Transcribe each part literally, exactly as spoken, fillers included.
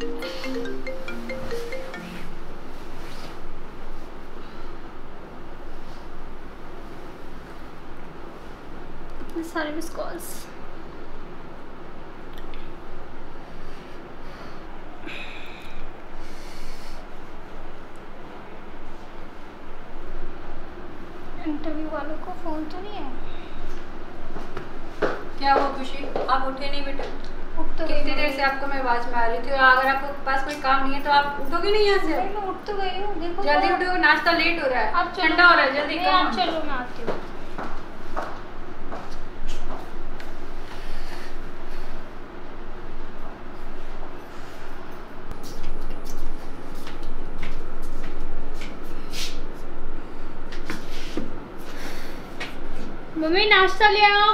इतने सारे miss calls. Interview वालों को फोन तो नहीं है। क्या हुआ खुशी, आप उठे नहीं बेटा? उठ तो कितनी देर से आपको मैं आवाज में आ रही थी। अगर आपके पास कोई काम नहीं है तो आप उठोगे नहीं यहाँ से? मैं उठ तो गई हूँ, देखो जल्दी उठो, नाश्ता लेट हो रहा है, आप ठंडा हो रहा है, जल्दी कम। आप चलो, मैं आती हूँ। मम्मी नाश्ता ले आओ।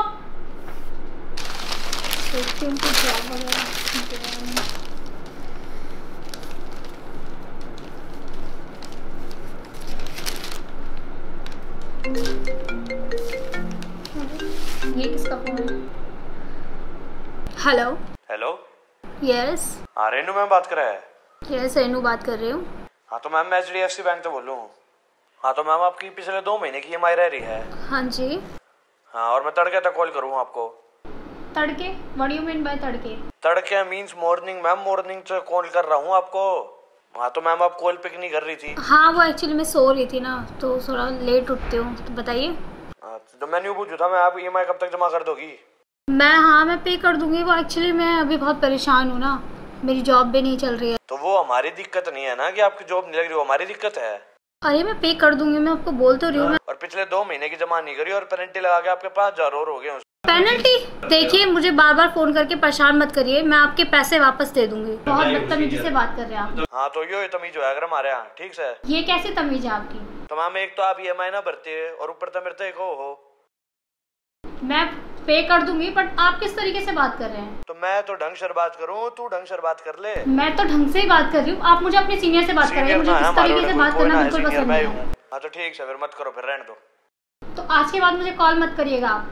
देखती हूँ कुछ जॉब वगैरह। ये किसका फोन है? Hello hello. यस। हाँ रेनू मैम बात कर रहा है? यस रेनू बात कर रही हूँ। हाँ तो मैम मैं H D F C bank से बोल रहा हूँ। हाँ तो मैम आपकी पिछले दो महीने की ई एम आई रह रही है। हाँ जी। हाँ और मैं तड़के तक कॉल करूँ आपको। तड़के? What do you mean by तड़के? तड़के मींस मॉर्निंग मैम, मॉर्निंग से कॉल कर रहा हूँ आपको। हाँ तो मैम आप कॉल पिक नहीं कर रही थी। हाँ वो एक्चुअली मैं सो रही थी ना, तो थोड़ा लेट उठती हूँ। तो बताइए। हाँ तो मैंने पूछा था मैं, आप ई एम आई कब तक जमा कर दोगी? मैं हाँ मैं पे कर दूंगी। वो एक्चुअली मैं अभी बहुत परेशान हूँ ना, मेरी जॉब भी नहीं चल रही है। तो वो हमारी दिक्कत नहीं है ना कि आपकी जॉब नहीं लग रही, वो हमारी दिक्कत है। अरे मैं पे कर दूंगी, मैं आपको बोल तो रही हूँ। और पिछले दो महीने की जमा नहीं करी और पेनल्टी लगा के आपके पाँच हजार और हो गए। पेनल्टी? देखिए मुझे बार बार फोन करके परेशान मत करिए, मैं आपके पैसे वापस दे दूंगी। बहुत बदतमीजी से बात कर रहे हैं आप। हाँ तो यो तमीज है अगर हमारे यहाँ, ठीक से? ये कैसे तमीज है आपकी? तो मैम एक तो आप ई एम आई ना भरते है और ऊपर तो मेरे तो एक हो मैं पे कर दूंगी, बट आप किस तरीके से बात कर रहे हैं? तो मैं तो ढंग से बात करूँ, तू ढंग से बात कर ले। मैं तो ढंग से ही बात कर रही हूँ, आप मुझे अपने सीनियर से बात कर रहे हैं। मुझे इस तरीके से बात करना बिल्कुल पसंद नहीं है। हाँ तो ठीक है फिर मत करो, फिर रहने दो। तो आज के बाद मुझे कॉल मत करिएगा आप।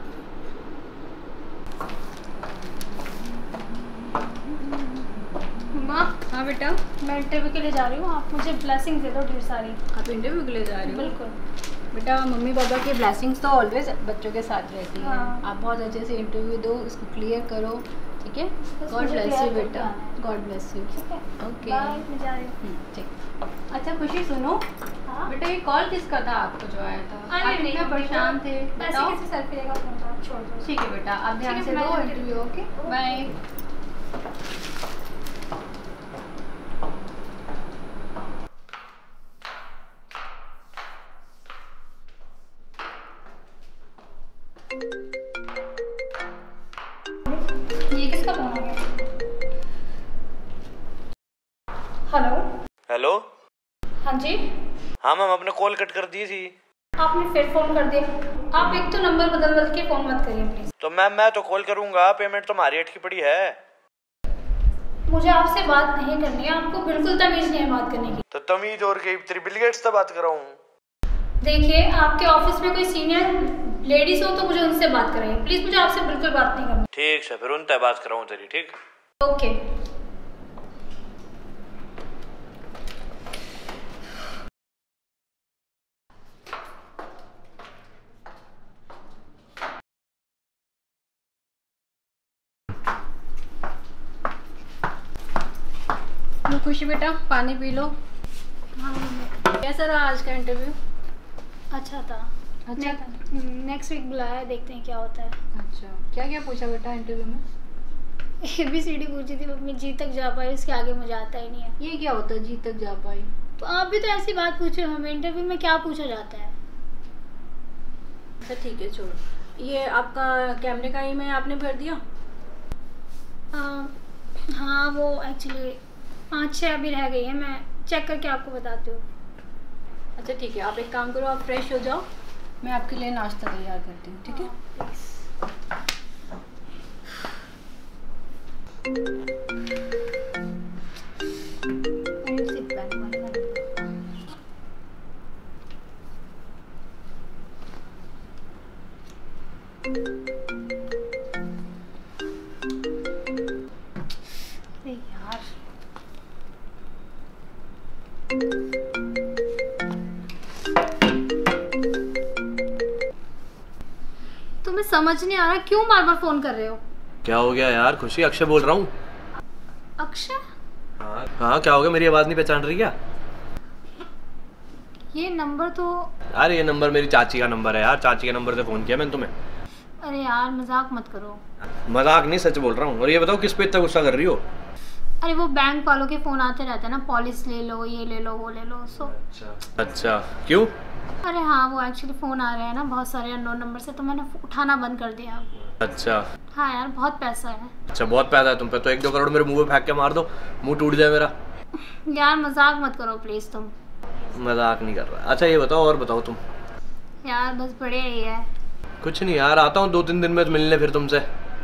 माँ। हाँ बेटा। मैं इंटरव्यू के लिए जा रही हूँ, आप मुझे ब्लेसिंग दे दो ढेर सारी। आप इंटरव्यू के लिए जा रही हो? बिल्कुल बेटा, मम्मी पापा की ब्लेसिंग्स तो ऑलवेज बच्चों के साथ रहती है। हाँ। आप बहुत अच्छे से इंटरव्यू दो, इसको क्लियर करो, ठीक है? गॉड ब्लेस यू बेटा, गॉड ब्लेस यू। ठीक है, ओके बाय, मैं जा रही हूँ। ठीक। अच्छा खुशी सुनो। हाँ? बेटा ये कॉल किसका था आपको जो आया था? अरे आप नहीं, इतना परेशान थे, बताओ। पैसे कैसे सेल्फी लेगा फोन का? छोड़ दो। ठीक है बेटा, आप ध्यान ठीक से है, दो मैं- इंटरव्यू। Okay bye. ये किसका फोन आ गया? हेलो। हेलो। हाँ जी। हाँ मैम आपने कॉल कट कर दी थी। आपने फिर फोन कर दिया। आप एक तो नंबर बदल बदल के फोन मत करिए प्लीज। तो मैम मैं तो कॉल करूंगा, पेमेंट तो हमारी अटकी पड़ी है। मुझे आपसे बात नहीं करनी है, आपको बिल्कुल तमीज नहीं है बात करने की। तो तमीज और की तेरी बिल गेट्स से बात कर रहा हूँ। देखिए आपके ऑफिस में कोई सीनियर लेडीज हो तो मुझे उनसे बात कराइए प्लीज, मुझे आपसे बिल्कुल बात नहीं करनी। ठीक है फिर उनसे बात कर रहा हूँ तेरी, ठीक? ओके। खुशी बेटा पानी पी लो। हाँ कैसा रहा आज का इंटरव्यू? अच्छा था। अच्छा था। नेक्स्ट वीक बुलाया, देखते हैं क्या होता है। अच्छा, क्या क्या पूछा बेटा इंटरव्यू में? ए बी सी डी पूछी थी, मैं जी तक जा पाई, उसके आगे मुझे आता ही नहीं है। ये क्या होता है जी तक जा पाई? तो आप भी तो ऐसी बात पूछे, हमें इंटरव्यू में क्या पूछा जाता है? अच्छा ठीक है छोड़ो। ये आपका कैमरे का ईमेल आपने भर दिया? आ, हाँ वो एक्चुअली पाँच छः अभी रह गई है, मैं चेक करके आपको बताती हूँ। अच्छा ठीक है, आप एक काम करो, आप फ्रेश हो जाओ, मैं आपके लिए नाश्ता तैयार करती हूँ, ठीक है? अरे यार तुम्हें समझ नहीं आ रहा क्यों बार बार फोन कर रहे हो? क्या हो गया यार? खुशी, अक्षय बोल रहा हूँ। अक्षय? हाँ हाँ, क्या हो गया? मेरी आवाज नहीं पहचान रही क्या? ये नंबर तो... अरे ये नंबर मेरी चाची का नंबर है यार, चाची के नंबर से फोन किया मैंने तुम्हें। अरे यार मजाक मत करो। मजाक नहीं, सच बोल रहा हूँ। और ये बताओ किस पे इतना गुस्सा कर रही हो? अरे वो बैंक वालों के फोन आते रहते हैं ना, पॉलिस ले लो, ये ले लो, वो ले लो, सो। अच्छा अच्छा, क्यों? अरे हाँ, वो एक्चुअली फोन आ रहे हैं ना बहुत सारे अननोन नंबर से, तो मैंने उठाना बंद कर दिया। अच्छा हाँ यार, बहुत पैसा है। अच्छा, बहुत पैसा है तुम पे? तो एक दो करोड़ मेरे मुंह पे फेंक के मार दो, मुंह टूट जाए मेरा। यार मजाक मत करो प्लीज तुम। मजाक नहीं कर रहा। अच्छा ये बताओ, और बताओ तुम। यार बस बढ़िया ही है। कुछ नहीं यार, आता हूँ दो तीन दिन में मिलने फिर तुमसे।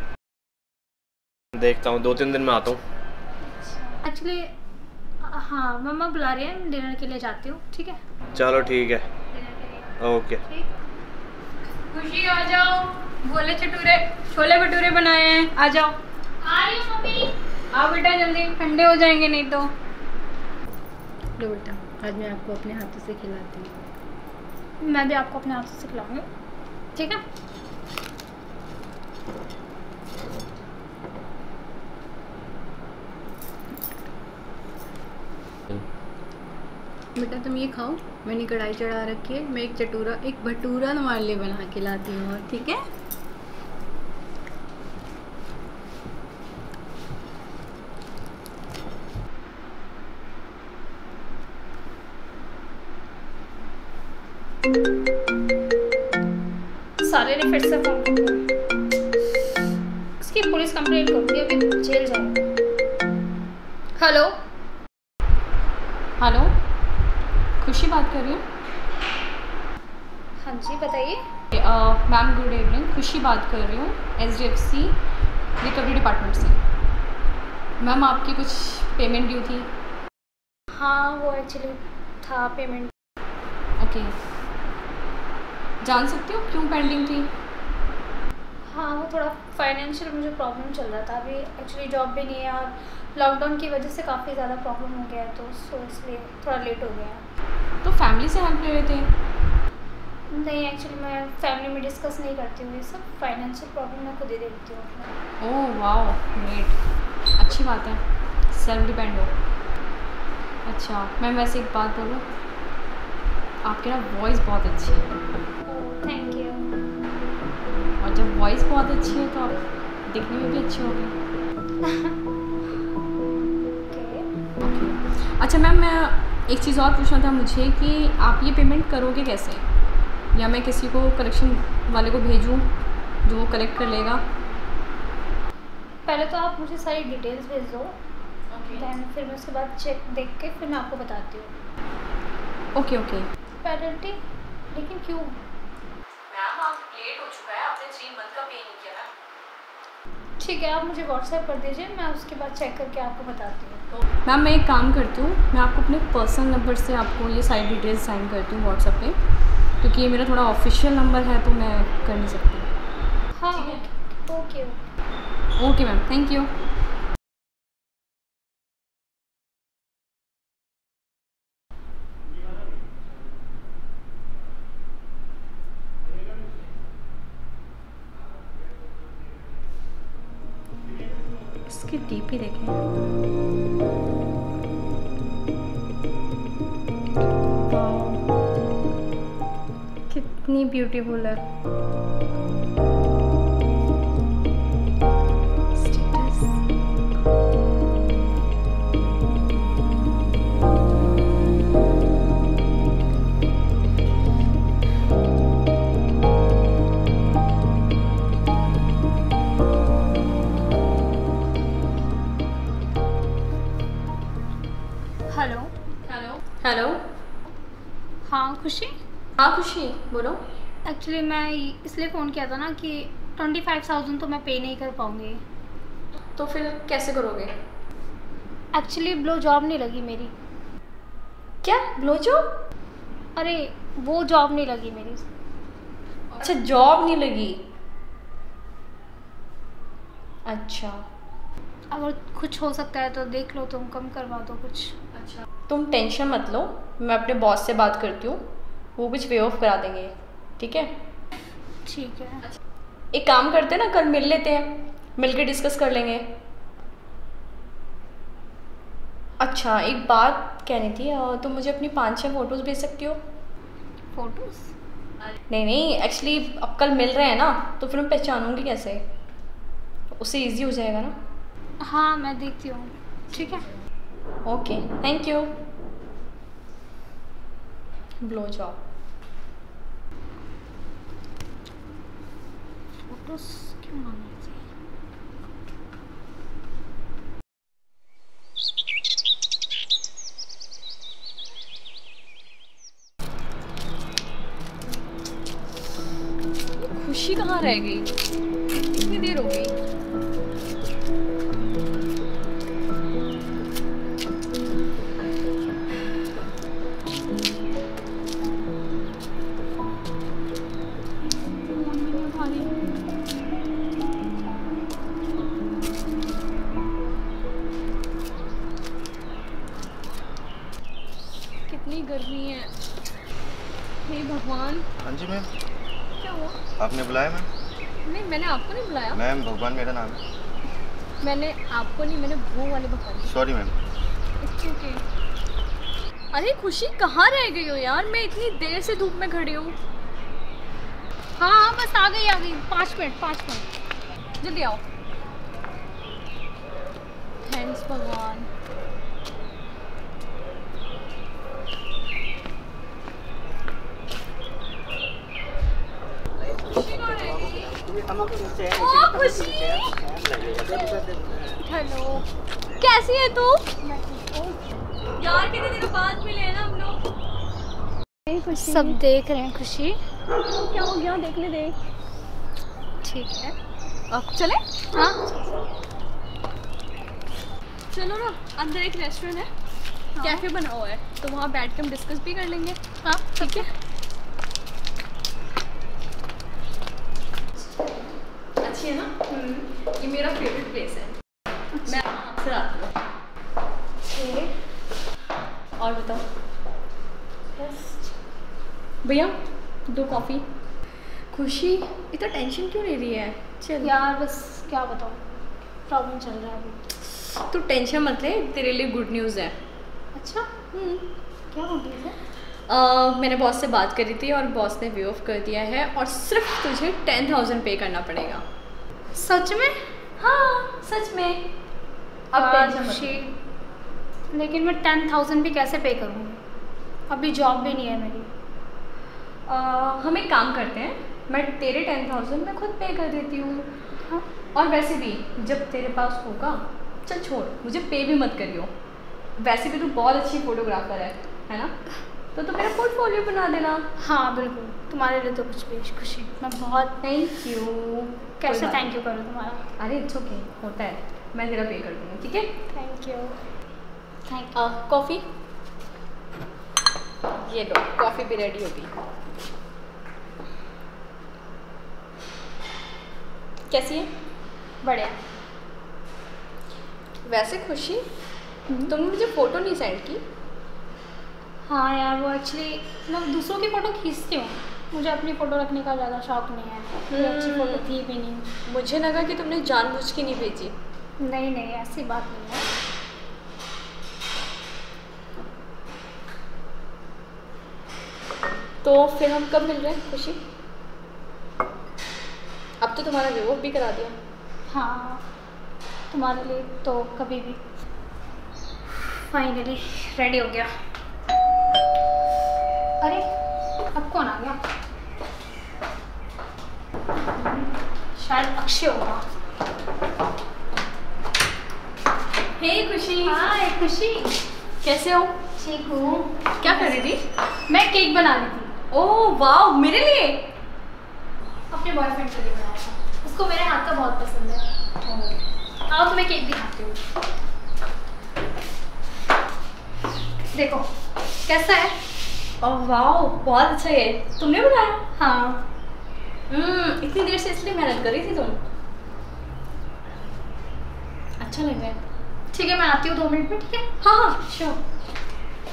देखता हूँ, दो तीन दिन में आता हूँ। एक्चुअली हाँ, मम्मा बुला रही है, डिनर के लिए जाती हूँ। ठीक है, चलो ठीक है, डिनर के लिए। ओके। खुशी आ जाओ, भोले चटूरे छोले भटूरे बनाए हैं, आ जाओ। आ रही हूँ मम्मी। आओ बेटा जल्दी, ठंडे हो जाएंगे नहीं तो। लो बेटा, आज मैं आपको अपने हाथों से खिलाती हूँ। मैं भी आपको अपने हाथों से खिलाऊंगी, ठीक है? बेटा तुम ये खाओ, मैंने कढ़ाई चढ़ा रखी है, मैं एक चटूरा एक भटूरा तुम्हारे लिए बना के लाती हूँ, ठीक है? सारे ने फिर से फोन कर दिया। इसकी पुलिस कंप्लेंट करूंगी, अभी जेल जाऊंगी। हेलो हेलो, खुशी बात कर रही हूँ। हाँ जी बताइए। मैम गुड इवनिंग, खुशी बात कर रही हूँ H D F C recovery department से। मैम आपकी कुछ पेमेंट ड्यू थी। हाँ वो एक्चुअली था पेमेंट। ओके, जान सकती हो क्यों पेंडिंग थी? हाँ वो थोड़ा फाइनेंशियल मुझे प्रॉब्लम चल रहा था, अभी एक्चुअली जॉब भी नहीं है और लॉकडाउन की वजह से काफ़ी ज़्यादा प्रॉब्लम हो गया है, तो सो इसलिए थोड़ा लेट हो गया। तो फैमिली से हेल्प ले रहे थे? नहीं एक्चुअली मैं फैमिली में डिस्कस नहीं करती हूँ ये सब, फाइनेंशियल प्रॉब्लम मैं खुद ही देखती हूँ। ओह वाओ, ग्रेट, अच्छी बात है, सेल्फ डिपेंड हो। अच्छा मैम, वैसे एक बात बोलूँ, आपकी ना वॉइस बहुत अच्छी है। Thank you. और जब वॉइस बहुत अच्छी है तो आप दिखने में भी अच्छी होगी। ओके, अच्छा मैम, मैं एक चीज़ और पूछना था मुझे कि आप ये पेमेंट करोगे कैसे, या मैं किसी को कलेक्शन वाले को भेजूं जो वो कलेक्ट कर लेगा? पहले तो आप मुझे सारी डिटेल्स भेज दो, ओके देन फिर मैं उसके बाद चेक देख के फिर मैं आपको बताती हूँ। Okay okay. पेनल्टी? लेकिन क्यों? मैम आप लेट हो चुका है, आपने थ्री मंथ का पे नहीं किया ना। ठीक है, आप मुझे व्हाट्सएप कर दीजिए, मैं उसके बाद चेक करके आपको बताती हूँ। मैम मैं एक काम करती हूँ, मैं आपको अपने पर्सनल नंबर से आपको ये सारी डिटेल्स सेंड करती हूँ व्हाट्सएप पे, क्योंकि ये मेरा थोड़ा ऑफिशियल नंबर है तो मैं कर नहीं सकती। हाँ okay okay. Okay ma'am, thank you. इसकी डीपी देखें, कितनी ब्यूटीफुल है। Status, hello. Hello hello. हाँ खुशी। हाँ खुशी बोलो। एक्चुअली मैं इसलिए फ़ोन किया था ना कि ट्वेंटी फाइव थाउजेंड तो मैं पे नहीं कर पाऊँगी। तो फिर कैसे करोगे? एक्चुअली ब्लो जॉब नहीं लगी मेरी। क्या ब्लो जॉब? अरे वो जॉब नहीं लगी मेरी। अच्छा जॉब नहीं लगी, अच्छा अगर कुछ हो सकता है तो देख लो, तुम कम करवा दो कुछ। अच्छा, तुम टेंशन मत लो, मैं अपने बॉस से बात करती हूँ, वो कुछ वे ऑफ करा देंगे, ठीक है? ठीक है। एक काम करते हैं ना, कल मिल लेते हैं, मिल के डिस्कस कर लेंगे। अच्छा एक बात कहनी थी, तुम मुझे अपनी पाँच छः फ़ोटोज़ भेज सकती हो? फोटोज़? नहीं नहीं, एक्चुअली अब कल मिल रहे हैं ना, तो फिर मैं पहचानूंगी कैसे, उससे इजी हो जाएगा ना। हाँ मैं देखती हूँ, ठीक है। Okay thank you. ब्लो जॉब। फोटोज़ क्यों मांगी थी? खुशी कहाँ रह गई? इतनी देर हो गई। कितनी गर्मी है, हे भगवान। हाँ जी मैम। क्या हुआ? आपने बुलाया मैम? नहीं मैंने आपको नहीं बुलाया। मैम भगवान मेरा नाम है। मैंने आपको नहीं, मैंने वो वाले भगवान। Sorry ma'am. ओके। अरे खुशी कहाँ रह गई हो यार, मैं इतनी देर से धूप में खड़ी हूँ। हाँ हाँ बस आ गई आ गई, पाँच मिनट पाँच मिनट जल्दी आओ। थैंक्स भगवान। ओ खुशी, हेलो, कैसी है तू? यार कितने दिनों बाद मिले हैं ना हम लोग। सब देख रहे हैं खुशी। क्या हो गया, देखने दे। ठीक है अब चले? हाँ चलो ना, अंदर एक रेस्टोरेंट है, हाँ। कैफे बना हुआ है, तो वहाँ बैठ के हम डिस्कस भी कर लेंगे। हाँ ठीक है। अच्छी है ना? ये मेरा फेवरेट प्लेस है, मैं अक्सर आती हूँ। और बताओ भैया, दो कॉफ़ी। खुशी इतना टेंशन क्यों ले रही है? चल यार बस क्या बताऊँ, प्रॉब्लम चल रहा है अभी। तू टेंशन मत ले, तेरे लिए गुड न्यूज़ है। अच्छा क्या हो गया है? uh, मैंने बॉस से बात करी थी और बॉस ने वे ऑफ कर दिया है, और सिर्फ तुझे टेन थाउजेंड पे करना पड़ेगा। सच में? हाँ सच में। अब टेंशन मत ले। लेकिन मैं टेन थाउजेंड भी कैसे पे करूँगी, अभी जॉब भी नहीं है मेरी। uh, हम एक काम करते हैं, मैं तेरे टेन थाउजेंड मैं खुद पे कर देती हूँ। हाँ? और वैसे भी जब तेरे पास होगा, चल छोड़, मुझे पे भी मत करियो, वैसे भी तू बहुत अच्छी फोटोग्राफर है है ना, तो तू मेरा पोर्टफोलियो बना देना। हाँ बिल्कुल, तुम्हारे लिए तो कुछ भी खुशी, मैं बहुत। Thank you. कैसे थैंक यू करूँ तुम्हारा? अरे इट्स ओके, होता है, मैं तेरा पे कर दूँगी, ठीक है? Thank you thank you. Coffee ये लो, कॉफ़ी भी रेडी होगी। कैसी है? बढ़िया। वैसे खुशी, तुमने मुझे फ़ोटो नहीं सेंड की। हाँ यार वो एक्चुअली मैं दूसरों की फ़ोटो खींचती हूँ, मुझे अपनी फ़ोटो रखने का ज़्यादा शौक नहीं है, कोई अच्छी फ़ोटो थी भी नहीं। मुझे लगा कि तुमने जानबूझ के नहीं भेजी। नहीं नहीं ऐसी बात नहीं है। तो फिर हम कब मिल रहे हैं खुशी? अब तो तुम्हारा रिवॉक भी करा दिया। हाँ तुम्हारे लिए तो कभी भी। फाइनली रेडी हो गया। अरे अब कौन आ गया? शायद अक्षय होगा। हे खुशी। हाय खुशी, कैसे हो? ठीक हूँ। क्या कर रही थी? मैं केक बना रही थी। ओह वाह, मेरे लिए? अपने बॉयफ्रेंड के लिए बनाया था, उसको मेरे हाथ का बहुत पसंद है। आओ तुम्हें केक दिखाती हूँ, देखो कैसा है। ओह वाह, बहुत अच्छा है। तुमने बनाया? हाँ। हम्म इतनी देर से इसलिए मेहनत कर रही थी तुम। अच्छा लग रहा है। ठीक है मैं आती हूँ दो मिनट में, ठीक है? हाँ हाँ श्योर।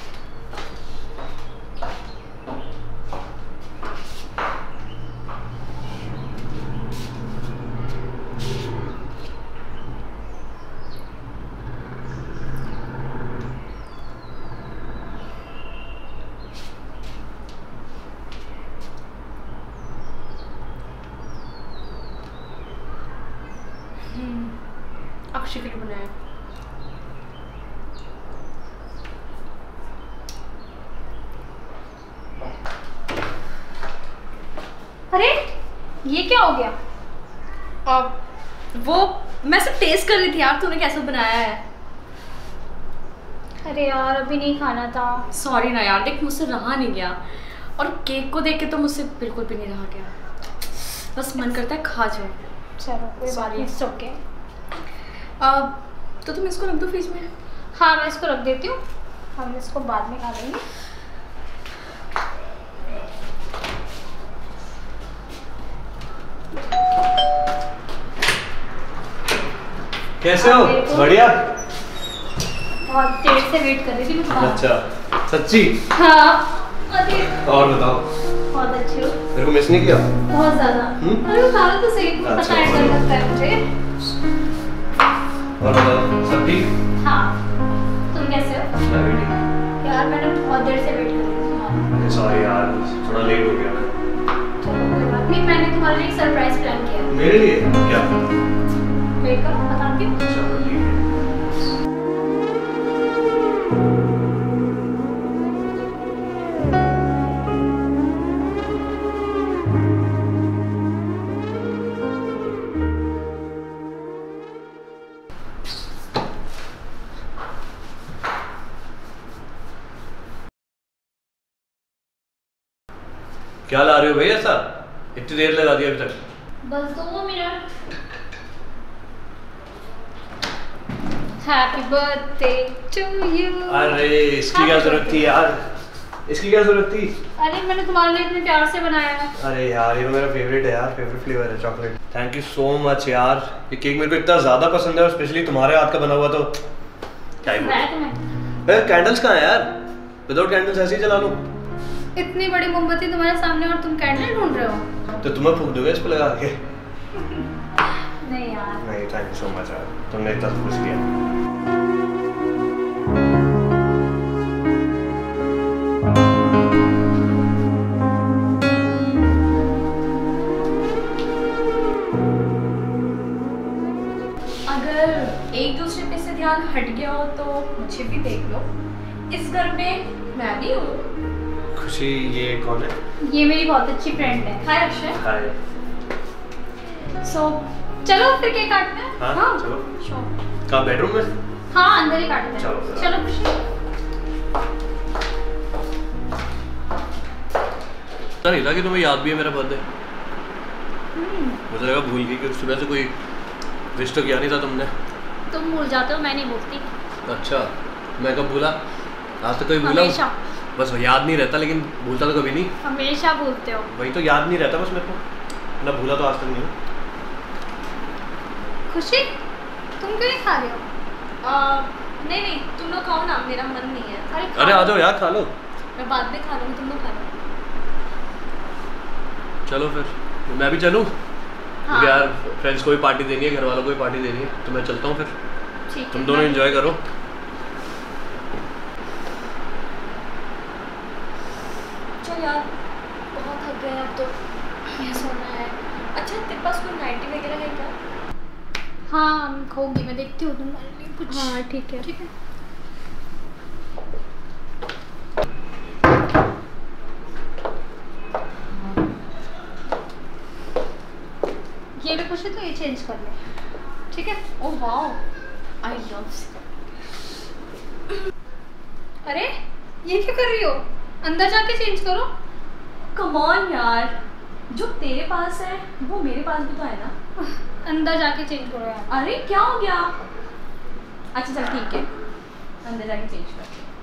अरे ये क्या हो गया? अब वो मैं सब टेस्ट कर रही थी यार, तूने कैसे बनाया है। अरे यार अभी नहीं खाना था। सॉरी ना यार, देख मुझसे रहा नहीं गया, और केक को देख के तो मुझसे बिल्कुल भी नहीं रहा गया। बस मन करता है खा जाओ। चलो कोई बात नहीं, Sorry. ओके। अब तो तुम इसको रख दो फ्रिज में। हाँ मैं इसको रख देती हूँ, हम इसको बाद में खा लेंगे। कैसे हो? देखो। बढ़िया। बहुत देर से वेट कर रही थी मैं तुम्हारा। अच्छा सच्ची? हाँ अरे और बताओ। बहुत अच्छी हो। मेरे को मिस नहीं किया? बहुत ज़्यादा। हम्म? अरे खा लो तो सही, अच्छा, पता है डर लगता है मुझे। और बताओ, सब ठीक? हाँ तुम कैसे हो? मैं भी ठीक। यार मैंने बहुत देर से वेट कर रही थी तुम्हारा। सॉरी यार, थोड़ा लेट हो गया मैं। चलो कोई बात नहीं, मैंने तुम्हारे लिए एक सरप्राइज प्लान किया है। मेरे लिए क्या? वेट करो बताती हूँ। चलो ठीक है। क्या ला रहे हो भैया? ऐसा इतनी देर लगा दी अभी तक। बस दो minute. Happy birthday to you. अरे इसकी क्या जरूरत थी यार, इसकी क्या जरूरत थी? अरे मैंने तुम्हारे लिए इतने प्यार से बनाया है। अरे यार ये तो मेरा फेवरेट है यार, फेवरेट फ्लेवर है chocolate. Thank you so much यार, ये केक मेरे को इतना ज़्यादा पसंद है और स्पेशली तुम्हारे हाथ का बना हुआ तो क्या ही मैं बोलूं। तुम्हें कैंडल्स कहाँ है यार? विदाउट कैंडल्स ऐसे ही जला लूं? इतनी बड़ी मोमबत्ती तुम्हारे सामने और तुम कैंडल ढूंढ रहे हो? तो तुम्हें फूक दोगे इस पे लगा के? नहीं यार। नहीं थैंक यू सो मच यार, तुमने इतना खुश किया। अगर एक दूसरे पे से ध्यान हट गया हो तो मुझे भी देख लो, इस घर में मैं भी हूँ। खुशी ये कौन है? ये मेरी बहुत अच्छी फ्रेंड है। हाय अक्षय। हाय। सो चलो फिर केक काटते हैं। हाँ, हाँ चलो। श्योर। कहाँ, बेडरूम में? हाँ अंदर ही काटते हैं। चलो, फिर। चलो खुशी। पता नहीं था कि तुम्हें याद भी है मेरा बर्थडे। मुझे लगा भूल गई कि सुबह से कोई विश तो किया नहीं था तुमने। तुम भूल जाते हो, मैं नहीं भूलती। अच्छा मैं कब भूला? आज तक कभी भूला? हमेशा। बस याद नहीं रहता, लेकिन भूलता तो कभी नहीं। हमेशा भूलते हो। वही तो, याद नहीं रहता बस मेरे को, ना भूला तो आज तक नहीं हूँ। खुशी तुम क्यों नहीं खा रहे हो? आ, नहीं नहीं तुम लोग खाओ ना, मेरा मन नहीं है। अरे खा अरे आ लो। जाओ यार, खा लो। मैं बाद में खा लूँगी, तुम लोग खा लो। चलो फिर मैं भी चलूँ? हाँ। यार फ्रेंड्स को भी पार्टी देनी है, घर वालों को भी पार्टी देनी है, तो मैं चलता हूँ फिर। ठीक है, तुम दोनों मैं- एंजॉय करो। चल यार बहुत थक गए अब तो, ये सोना है। अच्छा तेरे पास कोई नाइटी वगैरह है क्या? हाँ होगी, मैं देखती हूँ तुम्हारे लिए कुछ। हाँ ठीक है। ठीक है। ये भी कुछ है तो ये चेंज कर ले, ठीक है? Oh wow, I love. अरे ये क्या कर रही हो? अंदर जाके चेंज करो। कम ऑन यार, जो तेरे पास है वो मेरे पास भी तो है ना। अंदर जाके चेंज करो यार। अरे क्या हो गया? अच्छा चल ठीक है, अंदर जाके चेंज करते हैं।